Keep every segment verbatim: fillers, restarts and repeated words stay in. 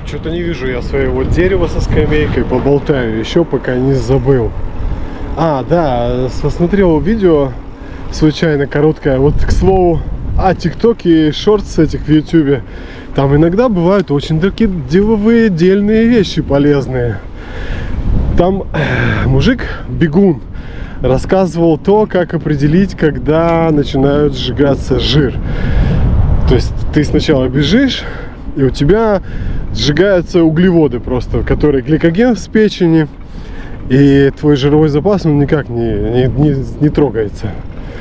Что-то не вижу я своего дерева со скамейкой. Поболтаю еще, пока не забыл. А, да, посмотрел видео случайно короткое. Вот, к слову, о ТикТоке и шортс этих в Ютубе. Там иногда бывают очень такие деловые, дельные вещи полезные. Там э, мужик, бегун, рассказывал то, как определить, когда начинают сжигаться жир. То есть ты сначала бежишь, и у тебя сжигаются углеводы просто, которые гликоген в печени, и твой жировой запас, он никак не, не, не, не трогается.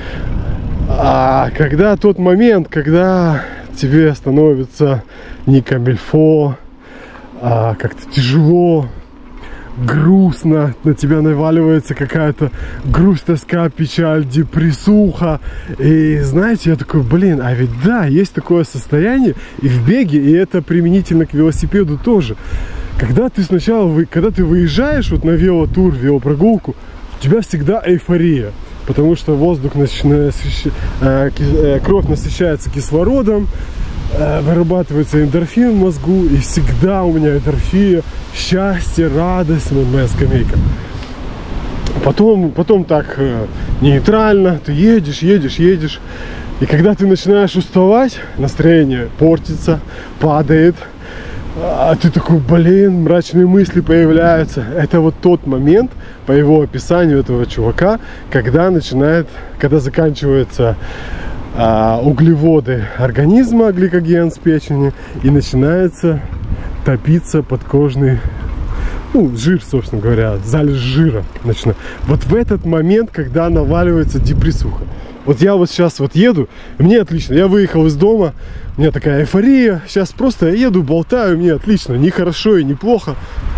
А когда тот момент, когда тебе становится не камильфо, а как-то тяжело, грустно, на тебя наваливается какая-то грусть, тоска, печаль, депрессуха. И знаете, я такой, блин, а ведь да, есть такое состояние и в беге, и это применительно к велосипеду тоже. Когда ты сначала, когда ты выезжаешь вот на велотур, велопрогулку, у тебя всегда эйфория, потому что воздух начинает, кровь насыщается кислородом, вырабатывается эндорфин в мозгу, и всегда у меня эндорфия, счастье, радость, вот моя скамейка. Потом, потом так нейтрально, ты едешь, едешь, едешь, и когда ты начинаешь уставать, настроение портится, падает, а ты такой, блин, мрачные мысли появляются. Это вот тот момент, по его описанию этого чувака, когда начинает, когда заканчивается а, углеводы организма, гликоген с печени, и начинается топиться подкожный, ну, жир, собственно говоря, залежь жира начинает. Вот в этот момент, когда наваливается депрессуха. Вот я вот сейчас вот еду, мне отлично, я выехал из дома, у меня такая эйфория, сейчас просто я еду, болтаю, мне отлично, не хорошо и не плохо,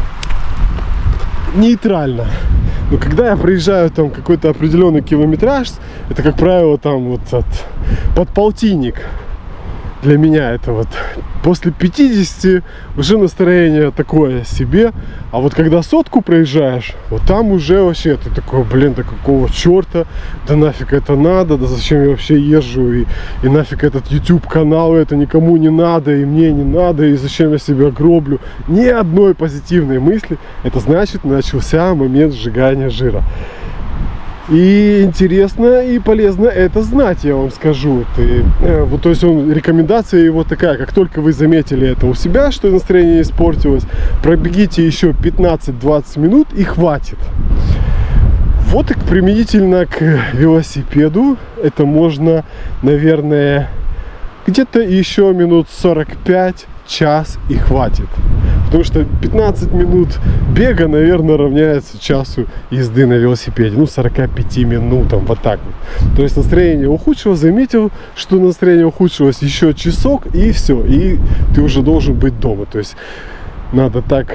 нейтрально. Но когда я проезжаю там какой-то определенный километраж, это, как правило, там вот от, под полтинник. Для меня это вот после пятидесяти уже настроение такое себе. А вот когда сотку проезжаешь, вот там уже вообще ты такой, блин, да какого черта, да нафиг это надо, да зачем я вообще езжу, и, и нафиг этот YouTube канал, это никому не надо, и мне не надо, и зачем я себя гроблю. Ни одной позитивной мысли. Это значит, начался момент сжигания жира. И интересно и полезно это знать, я вам скажу. Ты, э, вот, то есть он, рекомендация его такая: как только вы заметили это у себя, что настроение испортилось, пробегите еще пятнадцать-двадцать минут и хватит. Вот и применительно к велосипеду это можно, наверное, где-то еще минут сорок пять, час и хватит. Потому что пятнадцать минут бега, наверное, равняется часу езды на велосипеде. Ну, сорока пяти минутам, вот так вот. То есть настроение ухудшилось, заметил, что настроение ухудшилось, еще часок, и все. И ты уже должен быть дома. То есть надо так,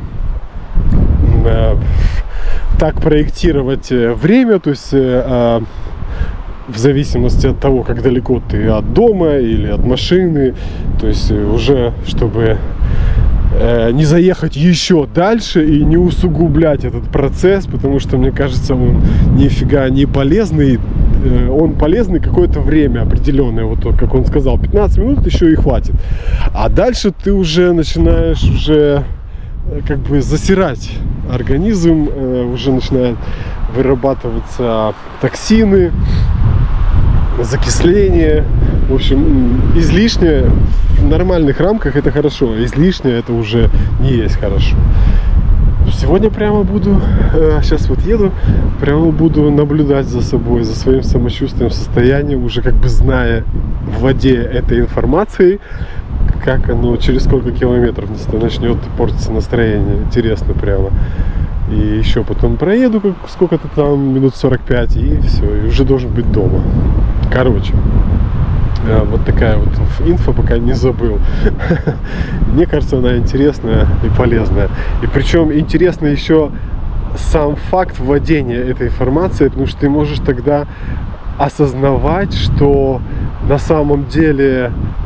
э, так проектировать время, то есть э, в зависимости от того, как далеко ты от дома или от машины. То есть уже, чтобы не заехать еще дальше и не усугублять этот процесс, потому что, мне кажется, он нифига не полезный. Он полезный какое-то время определенное, вот как он сказал, пятнадцать минут еще и хватит. А дальше ты уже начинаешь уже как бы засирать организм, уже начинают вырабатываться токсины, закисление. В общем, излишнее в нормальных рамках это хорошо, излишнее это уже не есть хорошо. Сегодня прямо буду, сейчас вот еду, прямо буду наблюдать за собой, за своим самочувствием, состоянием, уже как бы зная, владея этой информацией, как оно, через сколько километров начнет портиться настроение. Интересно прямо. И еще потом проеду сколько-то там, минут сорок пять, и все, и уже должен быть дома. Короче, вот такая вот инфа, пока не забыл. Мне кажется, она интересная и полезная. И причем интересно еще сам факт владения этой информацией, потому что ты можешь тогда осознавать, что на самом деле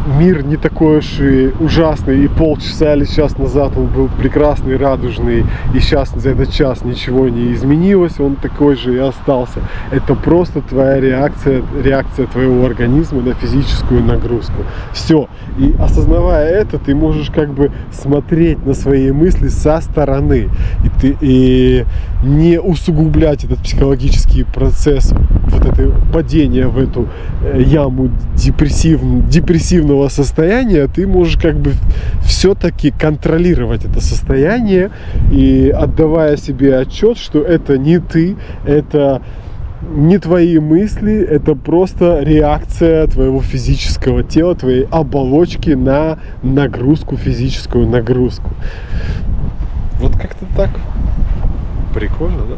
мир не такой уж и ужасный, и полчаса или час назад он был прекрасный, радужный, и сейчас за этот час ничего не изменилось, он такой же и остался. Это просто твоя реакция, реакция твоего организма на физическую нагрузку. Все. И осознавая это, ты можешь как бы смотреть на свои мысли со стороны. И, ты, и не усугублять этот психологический процесс, вот это падение в эту яму депрессив, депрессивного состояния, ты можешь как бы все-таки контролировать это состояние и отдавая себе отчет, что это не ты, это не твои мысли, это просто реакция твоего физического тела, твоей оболочки на нагрузку, физическую нагрузку. Вот как-то так. Прикольно, да?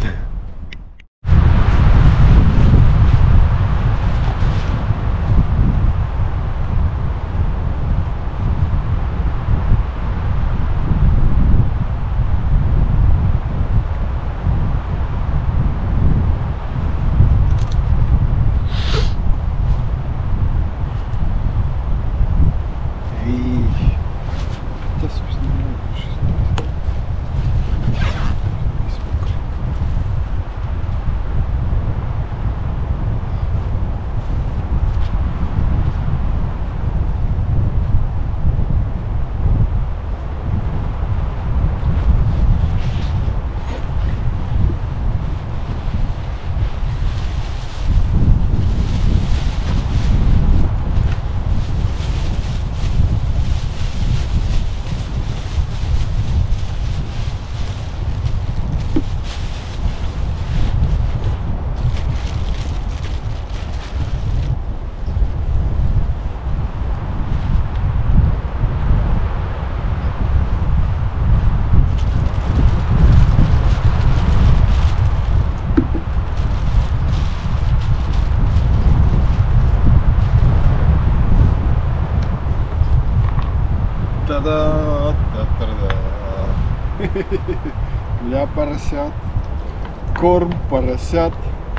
Та-да, та-та-да. Для поросят. Корм поросят.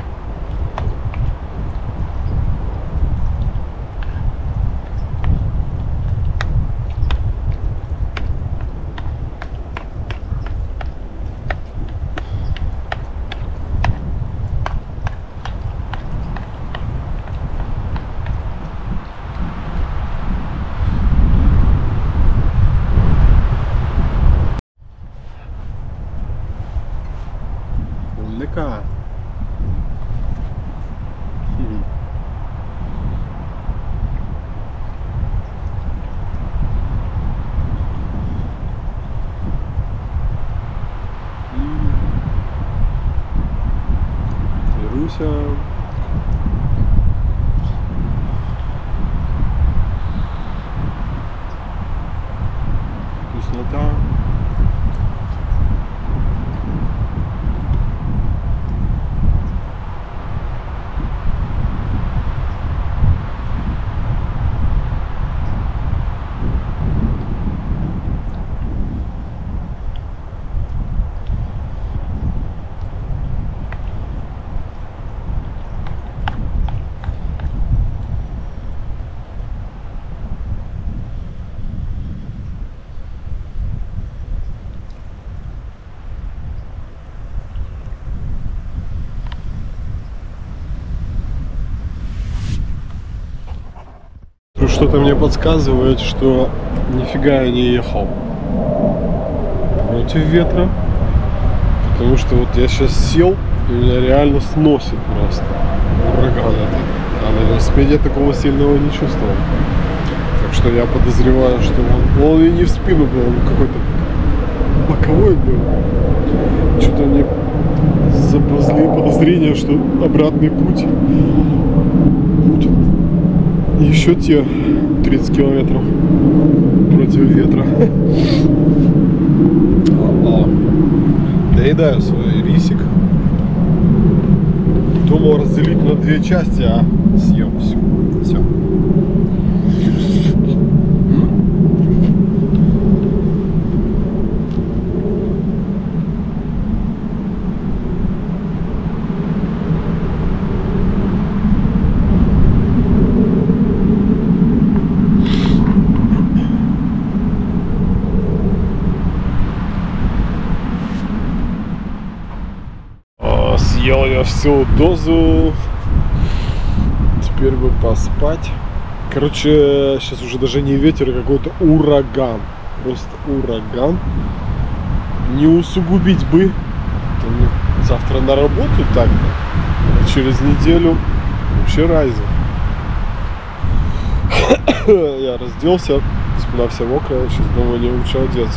Лека. Руся. Вкуснота. Что-то мне подсказывает, что нифига я не ехал против ветра, потому что вот я сейчас сел и меня реально сносит просто ураган этот. А на велосипеде такого сильного не чувствовал, так что я подозреваю, что он, он и не в спину был, он какой-то боковой был. Что-то мне заползли подозрения, что обратный путь будет еще те тридцать километров против ветра. Доедаю свой рисик. Думал разделить на две части, а съем все. Все. на всю дозу. Теперь бы поспать. Короче, сейчас уже даже не ветер, а какой-то ураган. Просто ураган. Не усугубить бы. Завтра на работу так-то. А через неделю вообще разница. Я разделся, спина вся мокрая, сейчас думаю, не лучше одеться.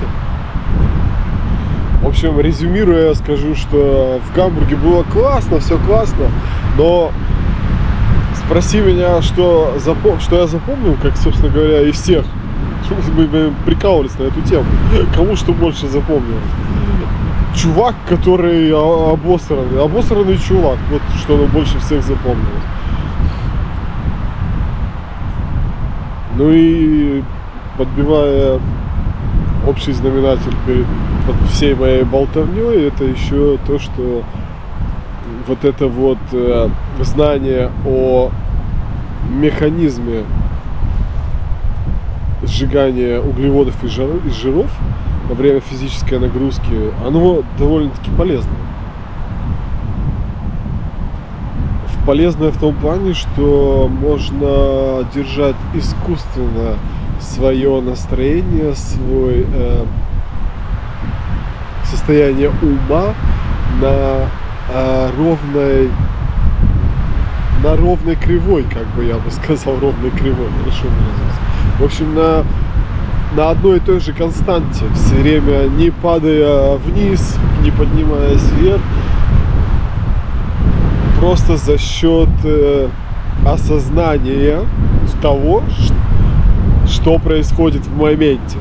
В общем, резюмируя, я скажу, что в Гамбурге было классно, все классно, но спроси меня, что, запом... что я запомнил, как, собственно говоря, и всех. Мы прикалывались на эту тему. Кому что больше запомнилось. Чувак, который обосранный. Обосранный чувак. Вот что больше всех запомнилось. Ну и подбивая общий знаменатель перед всей моей болтовней, это еще то, что вот это вот э, знание о механизме сжигания углеводов и жиров во время физической нагрузки, оно довольно-таки полезно. Полезное в том плане, что можно держать искусственно свое настроение, свой э, состояние ума на э, ровной на ровной кривой, как бы я бы сказал, ровной кривой, хорошо выразился. В общем, на, на одной и той же константе, все время не падая вниз, не поднимаясь вверх, просто за счет э, осознания того, что происходит в моменте.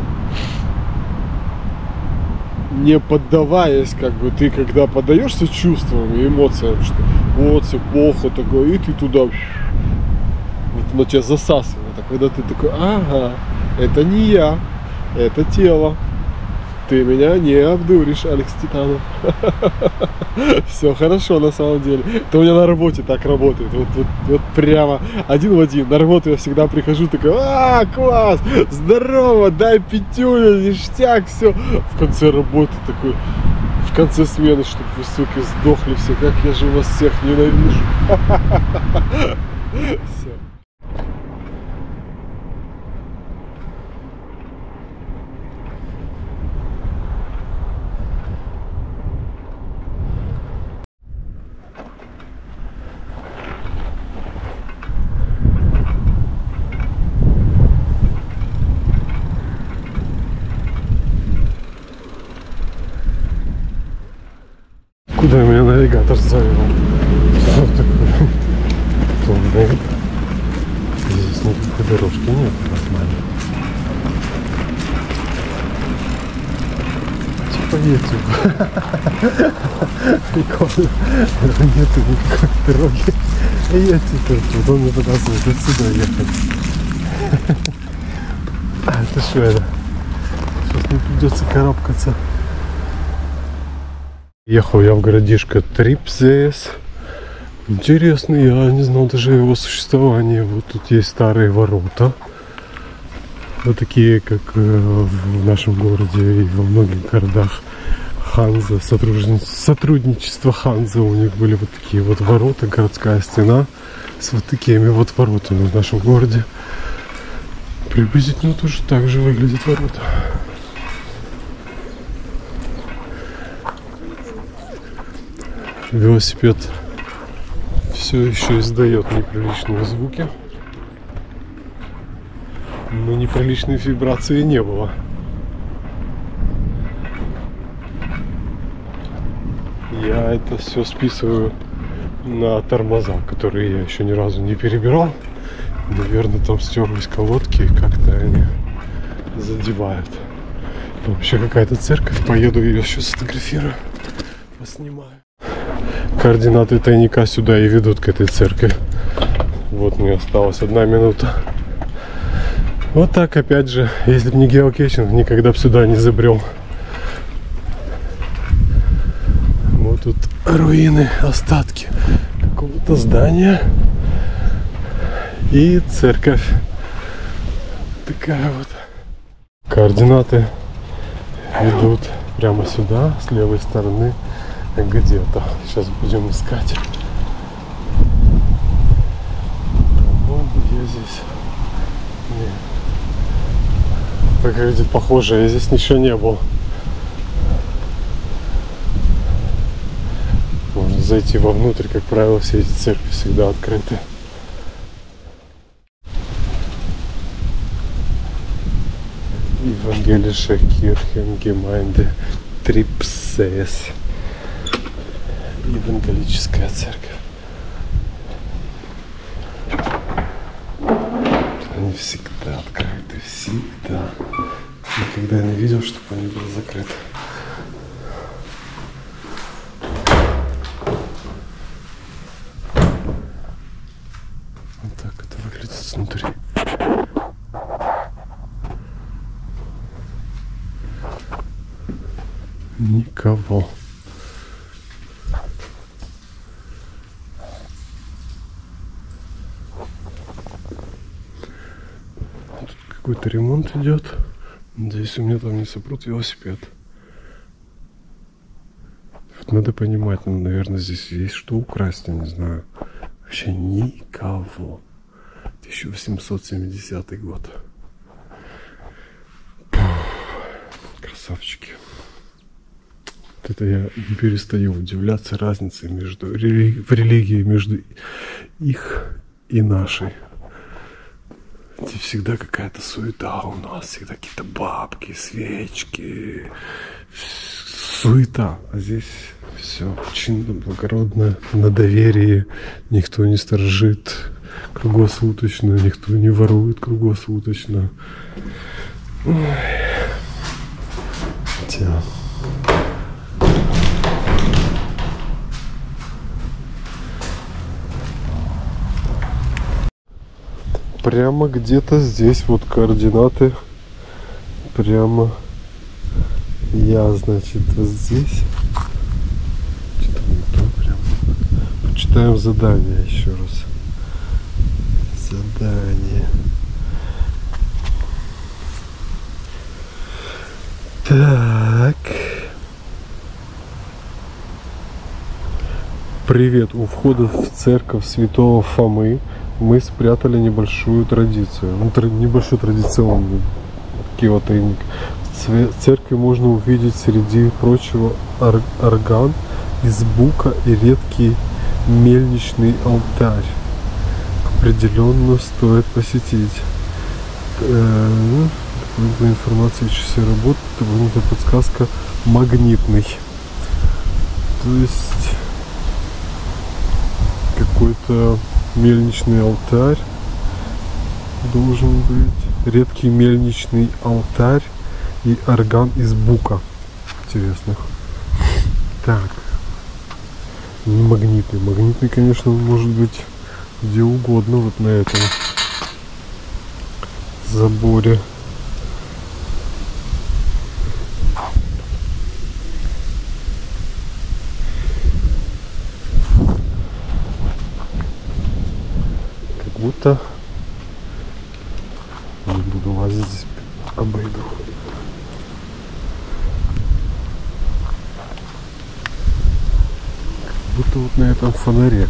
Не поддаваясь, как бы, ты когда поддаешься чувствам и эмоциям, что вот все плохо такое, и ты туда, вот оно тебя засасывает. А когда ты такой, ага, это не я, это тело. Ты меня не обдуришь, Алекс Титанов. Все хорошо на самом деле. Это у меня на работе так работает. Вот, вот, вот прямо один в один. На работу я всегда прихожу такой, а, класс, здорово, дай пятюню, ништяк, все. В конце работы такой, в конце смены, чтобы вы, суки, сдохли все. Как я же вас всех ненавижу. Все. Куда меня навигатор завел? Что такое? Туннель. Здесь никакой дорожки нет, нормально. Типа YouTube. Прикольно. Нету никакой дороги. А я теперь тут, он мне показывает отсюда ехать. А, это что это? Сейчас мне придется карабкаться. Ехал я в городишко Трипзес. Интересно, я не знал даже о его существовании. Вот тут есть старые ворота. Вот такие, как в нашем городе и во многих городах Ханза. Сотрудничество Ханза. У них были вот такие вот ворота, городская стена с вот такими вот воротами в нашем городе. Приблизительно тоже так же выглядят ворота. Велосипед все еще издает неприличные звуки, но неприличной вибрации не было. Я это все списываю на тормоза, которые я еще ни разу не перебирал. Наверное, там стерлись колодки, и как-то они задевают. Там вообще какая-то церковь, поеду ее еще сфотографирую, поснимаю. Координаты тайника сюда и ведут к этой церкви. Вот мне осталась одна минута. Вот так, опять же, если бы не геокейчинг, никогда бы сюда не забрел. Вот тут руины, остатки какого-то здания. И церковь. Такая вот. Координаты ведут прямо сюда, с левой стороны. где-то. Сейчас будем искать. По-моему, я здесь... Нет. Так выглядит похоже, я здесь ничего не был. Можно зайти вовнутрь, как правило, все эти церкви всегда открыты. Evangelische Kirchengemeinde Tripses. Евангелическая церковь. Они всегда открыты, всегда. Никогда не видел, чтобы они были закрыты. Вот так это выглядит снутри. Никого. Тут какой-то ремонт идет. Надеюсь, у меня там не сопрут велосипед. Вот надо понимать, ну, наверное, здесь есть что украсть, я не знаю. Вообще никого. тысяча восемьсот семидесятый год. Красавчики. Вот это я не перестаю удивляться разнице между рели... в религии между их и нашей. Здесь всегда какая-то суета у нас, всегда какие-то бабки, свечки, суета. А здесь все чинно, благородно, на доверии, никто не сторожит круглосуточно, никто не ворует круглосуточно. Ой. Хотя... Прямо где-то здесь вот координаты. Прямо я, значит, вот здесь. Что-то не то прям. Почитаем задание еще раз. Задание. Так. Привет. У входа в церковь Святого Фомы мы спрятали небольшую традицию. Ну, тр... небольшой традиционный киотейник. В церкви можно увидеть среди прочего ор... орган из бука и редкий мельничный алтарь. Определенно стоит посетить. Дополнительная информация о часе работы, дополнительная подсказка магнитный. То есть какой-то мельничный алтарь должен быть. Редкий мельничный алтарь и орган из бука. Интересных. Так. Не магнитный. Магнитный, конечно, может быть где угодно. Вот на этом заборе. Будто не буду лазить здесь, обойду. Как будто вот на этом фонаре.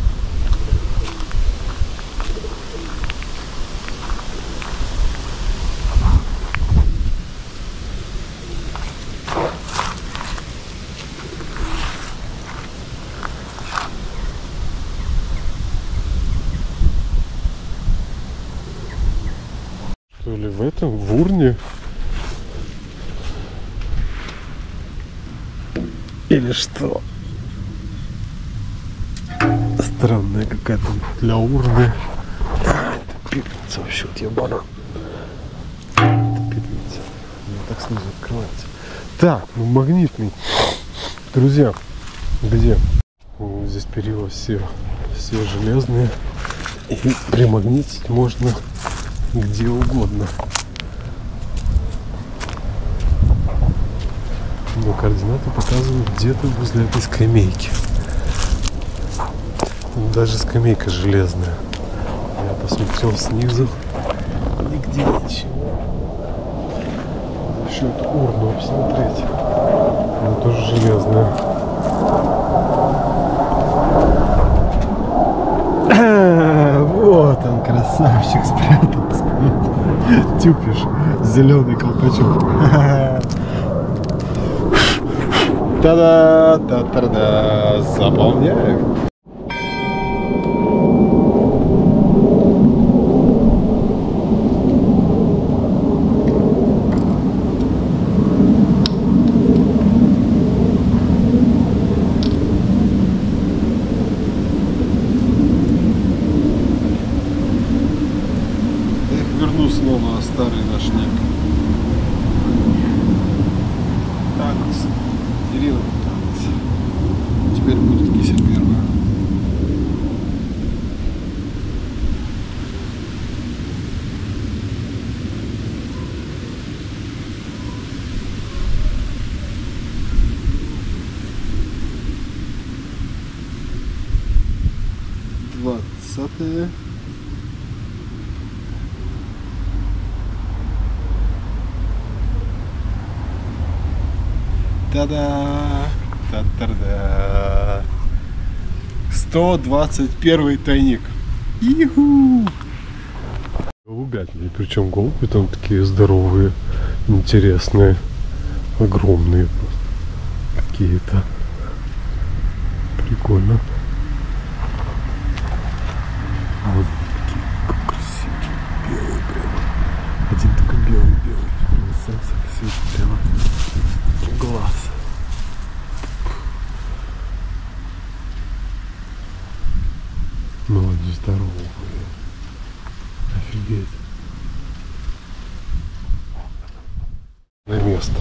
Что ли в этом, в урне? Или что? Странная какая-то для урны. А, это пепельница вообще, вот я банан. Это пепельница. Она так снизу открывается. Так, ну магнитный. Друзья, где? О, здесь перила все, все железные. И примагнитить можно где угодно. Но координаты показывают где-то возле этой скамейки. Даже скамейка железная. Я посмотрел снизу. Нигде ничего. Еще эту урну посмотреть. Она тоже железная. Вот он, красавчик, спрятался. Тюпиш, зеленый колпачок. Та-да, та-та-да, заполняем. Верну снова старый наш ник. Так, Ирина, теперь будет кисель первая. Двадцатая. Та-да! Та-та-да! сто двадцать первый тайник. Иху! Голубятни, причем голуби там такие здоровые, интересные, огромные какие-то. Прикольно. Вот такие, как красивые, белые прямо. Один такой белый-белый, солнце светит прямо. Глаз. Ну, они здоровые. Офигеть. На место.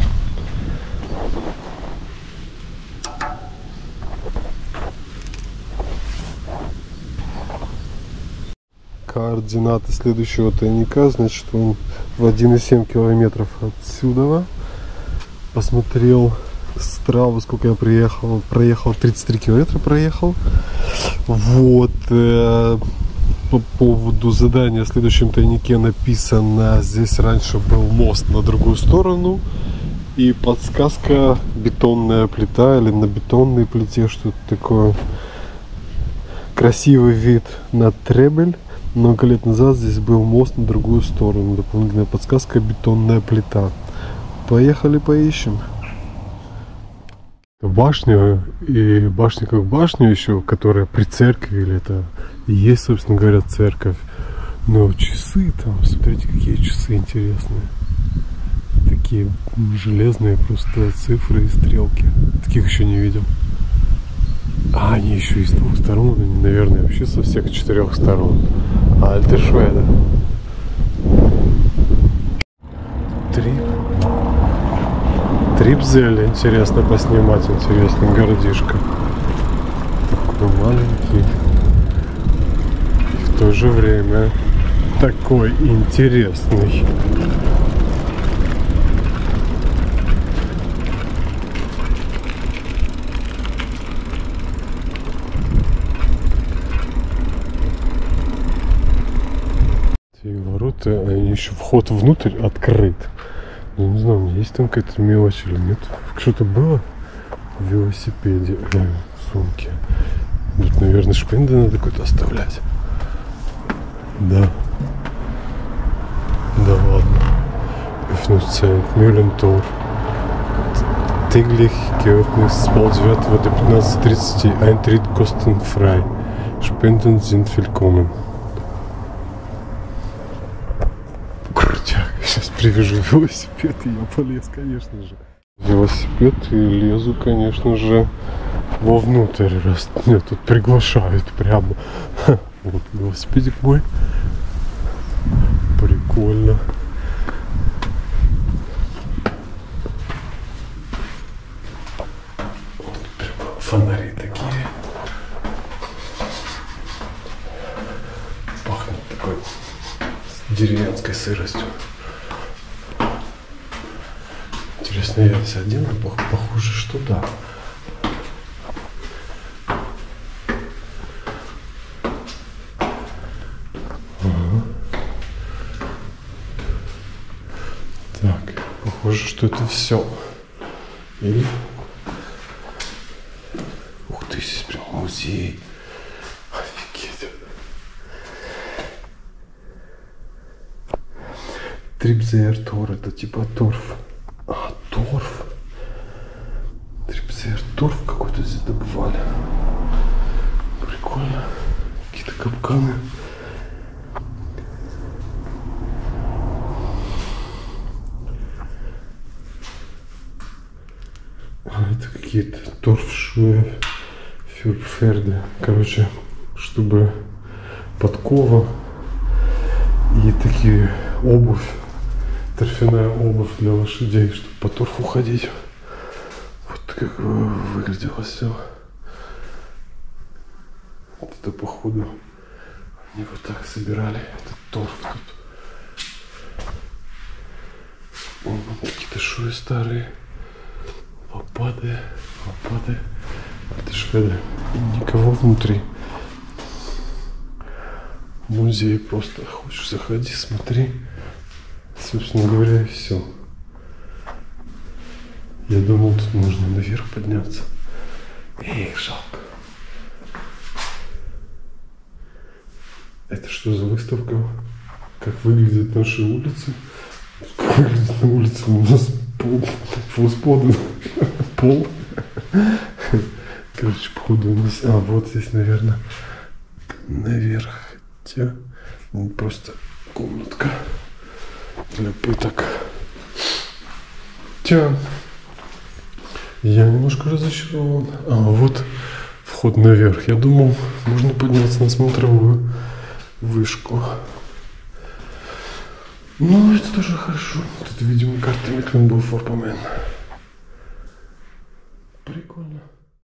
Координаты следующего тайника, значит, он в один и семь километров отсюда. Посмотрел страву, сколько я приехал, проехал, тридцать три километра проехал. Вот, э, по поводу задания в следующем тайнике написано, здесь раньше был мост на другую сторону, и подсказка бетонная плита, или на бетонной плите, что-то такое. Красивый вид на Требель. Много лет назад здесь был мост на другую сторону. Дополнительная подсказка — бетонная плита. Поехали поищем. Башня, и башня как башня еще, которая при церкви, или это и есть, собственно говоря, церковь. Но часы там, смотрите, какие часы интересные. Такие железные просто цифры и стрелки. Таких еще не видел. А, они еще и с двух сторон, они, наверное, вообще со всех четырех сторон. А, Альтер Шведа. Три. Трипзель, интересно поснимать, интересный городишко. Такой маленький. И в то же время такой интересный. Эти ворота, они еще вход внутрь открыт. Я не знаю, есть там какая-то мелочь или нет. Что-то было в велосипеде, э, в сумке. Тут, наверное, шпинды надо какой-то оставлять. Да. Да ладно. Öffnungszeit, Mühlentor. Täglich geöffnet с полдевятого до пятнадцати тридцати. Eintritt kostenfrei. Spenden sind willkommen. Сейчас привяжу велосипед, и я полез, конечно же. Велосипед и лезу, конечно же, вовнутрь, раз меня тут приглашают прямо. Вот велосипедик мой. Прикольно. Фонари такие. Пахнет такой деревенской сыростью. Интересно, я здесь один, похоже, что да. Ага. Так, похоже, что это все. Или здесь прям музей. Офигеть. Трипзейр Тор, это типа торф. А, торф. Трипзейр торф какой-то здесь добывали. Прикольно. Какие-то капканы. А, это какие-то торфшуэ фюрферды. Короче, чтобы подкова и такие обувь, торфяная обувь для лошадей, чтобы по торфу ходить. Вот как выглядело все. Вот это походу они вот так собирали этот торф тут. Вон какие-то шуи старые. Лопаты, лопаты. Это шведы. И никого внутри. Музей просто. Хочешь, заходи, смотри. Собственно говоря, и все. Я думал, тут можно наверх подняться. Эх, жалко. Это что за выставка? Как выглядят наши улицы? Как выглядит на улице? У нас пол, флосподы, пол. Короче, походу вниз. А, вот здесь, наверное, наверх. Хотя, просто комнатка для пыток. Тя. Я немножко разочарован. А, вот вход наверх. Я думал, можно подняться на смотровую вышку. Ну, это тоже хорошо. Тут, видимо, карта Mecklenburg-Vorpommern. Прикольно.